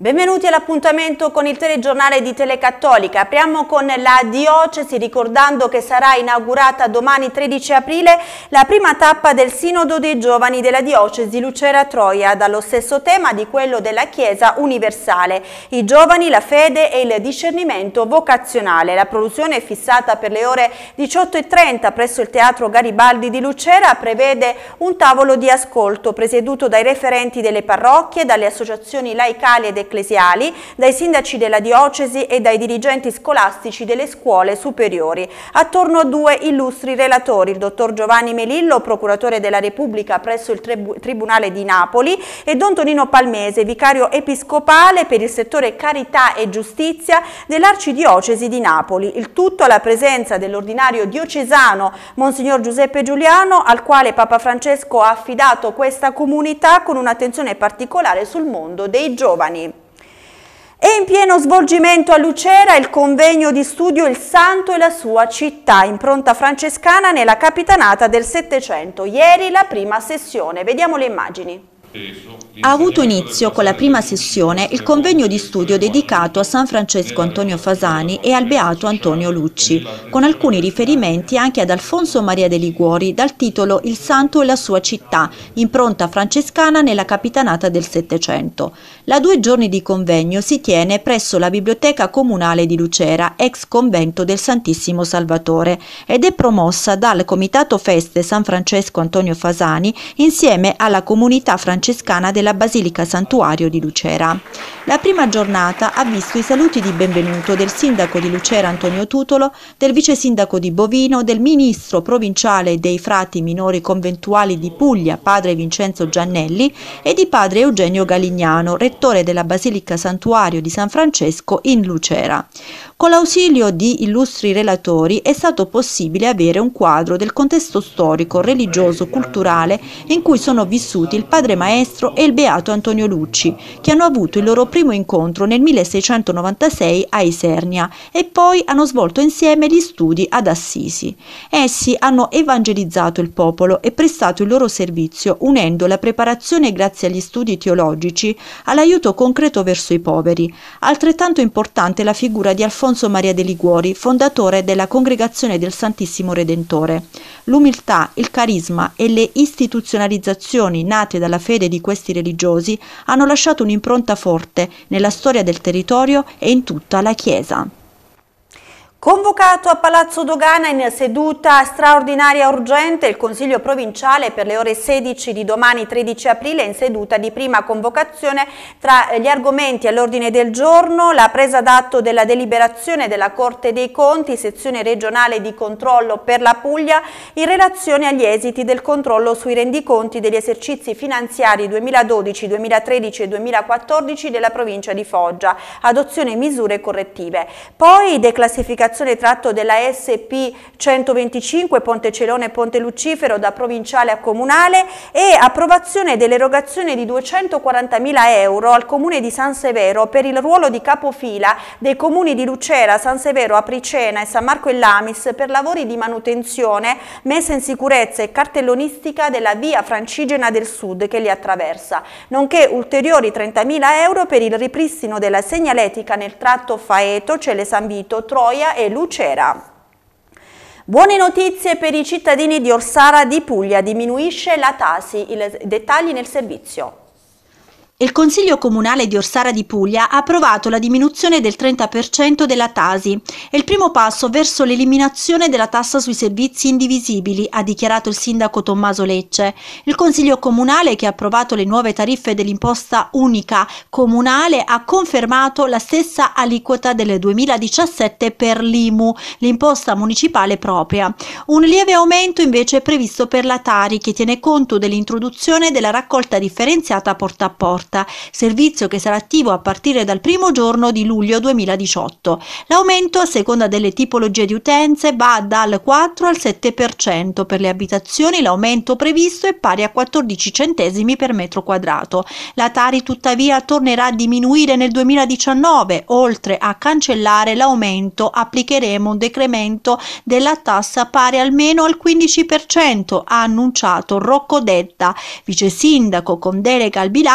Benvenuti all'appuntamento con il telegiornale di Telecattolica. Apriamo con la diocesi ricordando che sarà inaugurata domani 13 aprile la prima tappa del Sinodo dei Giovani della diocesi Lucera-Troia, dallo stesso tema di quello della Chiesa universale, i giovani, la fede e il discernimento vocazionale. La produzione è fissata per le ore 18:30 presso il Teatro Garibaldi di Lucera, prevede un tavolo di ascolto presieduto dai referenti delle parrocchie, dalle associazioni laicali ed ecclesiali, dai sindaci della diocesi e dai dirigenti scolastici delle scuole superiori. Attorno a due illustri relatori, il dottor Giovanni Melillo, procuratore della Repubblica presso il Tribunale di Napoli, e don Tonino Palmese, vicario episcopale per il settore carità e giustizia dell'Arcidiocesi di Napoli. Il tutto alla presenza dell'ordinario diocesano Monsignor Giuseppe Giuliano, al quale Papa Francesco ha affidato questa comunità con un'attenzione particolare sul mondo dei giovani. E in pieno svolgimento a Lucera il convegno di studio Il Santo e la sua città, impronta francescana nella capitanata del Settecento. Ieri la prima sessione, vediamo le immagini. Ha avuto inizio con la prima sessione il convegno di studio dedicato a San Francesco Antonio Fasani e al Beato Antonio Lucci, con alcuni riferimenti anche ad Alfonso Maria de' Liguori dal titolo Il Santo e la sua città, impronta francescana nella capitanata del Settecento. La 2 giorni di convegno si tiene presso la Biblioteca Comunale di Lucera, ex convento del Santissimo Salvatore, ed è promossa dal Comitato Feste San Francesco Antonio Fasani insieme alla comunità francescana della Basilica Santuario di Lucera. La prima giornata ha visto i saluti di benvenuto del sindaco di Lucera Antonio Tutolo, del vice sindaco di Bovino, del ministro provinciale dei frati minori conventuali di Puglia, padre Vincenzo Giannelli, e di padre Eugenio Galignano, rettore della Basilica Santuario di San Francesco in Lucera. Con l'ausilio di illustri relatori è stato possibile avere un quadro del contesto storico, religioso, culturale in cui sono vissuti il padre maestro e il beato Antonio Lucci, che hanno avuto il loro primo incontro nel 1696 a Isernia e poi hanno svolto insieme gli studi ad Assisi. Essi hanno evangelizzato il popolo e prestato il loro servizio unendo la preparazione grazie agli studi teologici all'aiuto concreto verso i poveri. Altrettanto importante la figura di Alfonso Maria de' Liguori, fondatore della Congregazione del Santissimo Redentore. L'umiltà, il carisma e le istituzionalizzazioni nate dalla fede di questi religiosi hanno lasciato un'impronta forte nella storia del territorio e in tutta la Chiesa. Convocato a Palazzo Dogana in seduta straordinaria urgente il Consiglio provinciale per le ore 16 di domani 13 aprile in seduta di prima convocazione. Tra gli argomenti all'ordine del giorno la presa d'atto della deliberazione della Corte dei Conti, sezione regionale di controllo per la Puglia, in relazione agli esiti del controllo sui rendiconti degli esercizi finanziari 2012, 2013 e 2014 della provincia di Foggia, adozione misure correttive. Poi declassificazione tratto della SP 125 Ponte Celone Ponte Lucifero da provinciale a comunale e approvazione dell'erogazione di 240.000 euro al comune di San Severo per il ruolo di capofila dei comuni di Lucera, San Severo, Apricena e San Marco in Lamis per lavori di manutenzione, messa in sicurezza e cartellonistica della via Francigena del Sud che li attraversa, nonché ulteriori 30.000 euro per il ripristino della segnaletica nel tratto Faeto, Celle San Vito, Troia e Lucera. Buone notizie per i cittadini di Orsara di Puglia, diminuisce la Tasi, i dettagli nel servizio. Il Consiglio Comunale di Orsara di Puglia ha approvato la diminuzione del 30% della Tasi. È il primo passo verso l'eliminazione della tassa sui servizi indivisibili, ha dichiarato il sindaco Tommaso Lecce. Il Consiglio Comunale, che ha approvato le nuove tariffe dell'imposta unica comunale, ha confermato la stessa aliquota del 2017 per l'IMU, l'imposta municipale propria. Un lieve aumento invece è previsto per la Tari, che tiene conto dell'introduzione della raccolta differenziata porta a porta, servizio che sarà attivo a partire dal primo giorno di luglio 2018. L'aumento, a seconda delle tipologie di utenze, va dal 4 al 7%. Per le abitazioni l'aumento previsto è pari a 14 centesimi per metro quadrato. La Tari tuttavia tornerà a diminuire nel 2019. Oltre a cancellare l'aumento, applicheremo un decremento della tassa pari almeno al 15%, ha annunciato Rocco Detta, vice sindaco con delega al bilancio del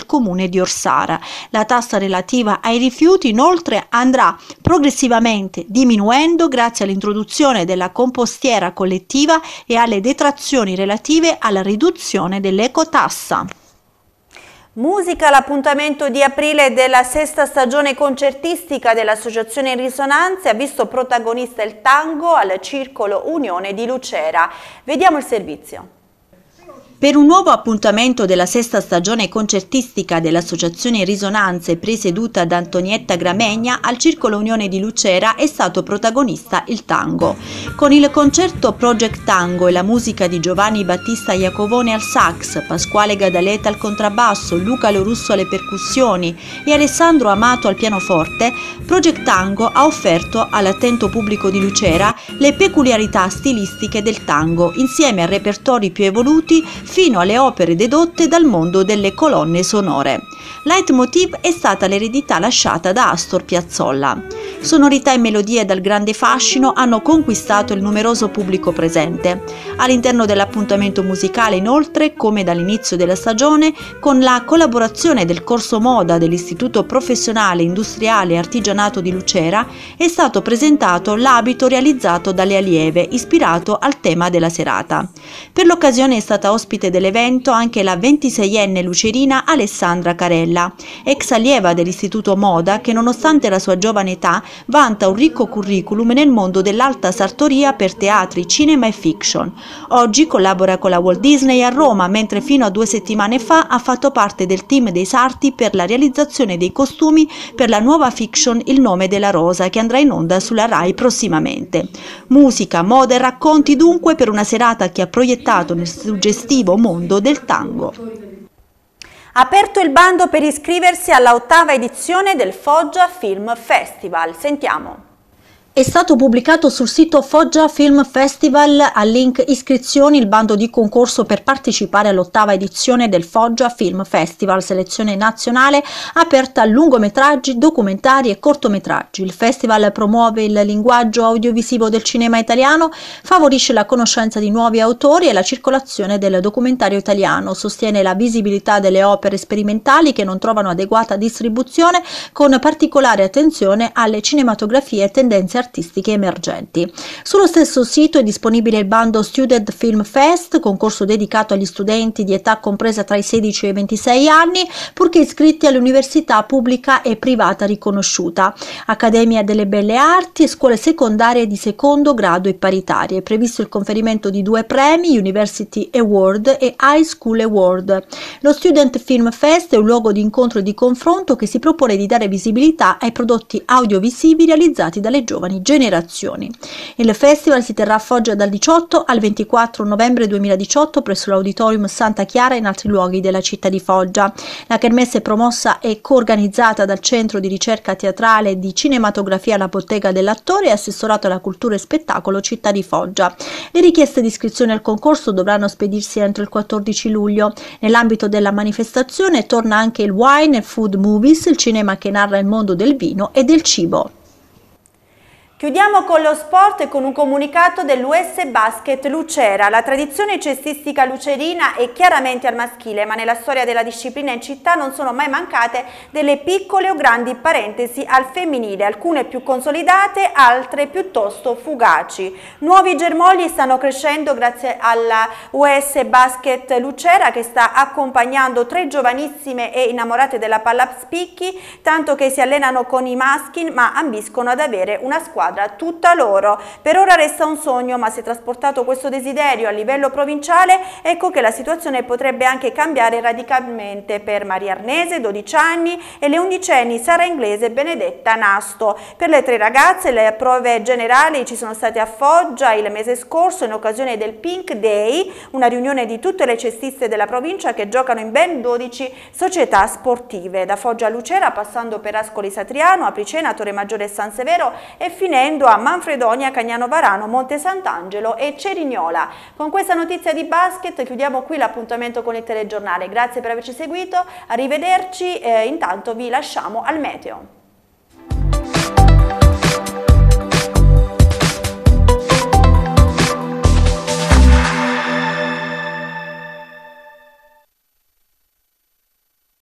del comune di Orsara. La tassa relativa ai rifiuti inoltre andrà progressivamente diminuendo grazie all'introduzione della compostiera collettiva e alle detrazioni relative alla riduzione dell'ecotassa. Musica, l'appuntamento di aprile della sesta stagione concertistica dell'Associazione Risonanze ha visto protagonista il tango al Circolo Unione di Lucera. Vediamo il servizio. Per un nuovo appuntamento della sesta stagione concertistica dell'Associazione Risonanze presieduta da Antonietta Gramegna, al Circolo Unione di Lucera è stato protagonista il tango. Con il concerto Project Tango e la musica di Giovanni Battista Iacovone al sax, Pasquale Gadaleta al contrabbasso, Luca Lorusso alle percussioni e Alessandro Amato al pianoforte, Project Tango ha offerto all'attento pubblico di Lucera le peculiarità stilistiche del tango, insieme a repertori più evoluti fino alle opere dedotte dal mondo delle colonne sonore. Leitmotiv è stata l'eredità lasciata da Astor Piazzolla. Sonorità e melodie dal grande fascino hanno conquistato il numeroso pubblico presente. All'interno dell'appuntamento musicale, inoltre, come dall'inizio della stagione, con la collaborazione del corso moda dell'Istituto Professionale Industriale e Artigianato di Lucera, è stato presentato l'abito realizzato dalle allieve, ispirato al tema della serata. Per l'occasione è stata ospite dell'evento anche la 26enne lucerina Alessandra Carella, ex allieva dell'Istituto Moda che, nonostante la sua giovane età, vanta un ricco curriculum nel mondo dell'alta sartoria per teatri, cinema e fiction. Oggi collabora con la Walt Disney a Roma, mentre fino a 2 settimane fa ha fatto parte del team dei sarti per la realizzazione dei costumi per la nuova fiction Il nome della rosa, che andrà in onda sulla Rai prossimamente. Musica, moda e racconti dunque per una serata che ha proiettato nel suggestivo mondo del tango. Aperto il bando per iscriversi alla 8ª edizione del Foggia Film Festival. Sentiamo. È stato pubblicato sul sito Foggia Film Festival al link iscrizioni il bando di concorso per partecipare all'8ª edizione del Foggia Film Festival, selezione nazionale aperta a lungometraggi, documentari e cortometraggi. Il festival promuove il linguaggio audiovisivo del cinema italiano, favorisce la conoscenza di nuovi autori e la circolazione del documentario italiano, sostiene la visibilità delle opere sperimentali che non trovano adeguata distribuzione, con particolare attenzione alle cinematografie e tendenze artistiche emergenti. Sullo stesso sito è disponibile il bando Student Film Fest, concorso dedicato agli studenti di età compresa tra i 16 e i 26 anni, purché iscritti all'università pubblica e privata riconosciuta, Accademia delle Belle Arti e scuole secondarie di secondo grado e paritarie. È previsto il conferimento di 2 premi, University Award e High School Award. Lo Student Film Fest è un luogo di incontro e di confronto che si propone di dare visibilità ai prodotti audiovisivi realizzati dalle giovani generazioni. Il festival si terrà a Foggia dal 18 al 24 novembre 2018 presso l'Auditorium Santa Chiara e in altri luoghi della città di Foggia. La kermesse è promossa e coorganizzata dal Centro di Ricerca Teatrale di Cinematografia La Bottega dell'Attore e assessorato alla Cultura e Spettacolo Città di Foggia. Le richieste di iscrizione al concorso dovranno spedirsi entro il 14 luglio. Nell'ambito della manifestazione torna anche il Wine and Food Movies, il cinema che narra il mondo del vino e del cibo. Chiudiamo con lo sport e con un comunicato dell'US Basket Lucera. La tradizione cestistica lucerina è chiaramente al maschile, ma nella storia della disciplina in città non sono mai mancate delle piccole o grandi parentesi al femminile, alcune più consolidate, altre piuttosto fugaci. Nuovi germogli stanno crescendo grazie alla US Basket Lucera, che sta accompagnando 3 giovanissime e innamorate della palla a spicchi, tanto che si allenano con i maschi ma ambiscono ad avere una squadra tutta loro. Per ora resta un sogno, ma se trasportato questo desiderio a livello provinciale, ecco che la situazione potrebbe anche cambiare radicalmente per Maria Arnese, 12 anni, e le 11enni Sara Inglese e Benedetta Nasto. Per le 3 ragazze le prove generali ci sono state a Foggia il mese scorso in occasione del Pink Day, una riunione di tutte le cestiste della provincia che giocano in ben 12 società sportive, da Foggia a Lucera, passando per Ascoli Satriano, Apricena, Torre Maggiore e San Severo e finendo a Manfredonia, Cagnano Varano, Monte Sant'Angelo e Cerignola. Con questa notizia di basket chiudiamo qui l'appuntamento con il telegiornale. Grazie per averci seguito, arrivederci, intanto vi lasciamo al meteo.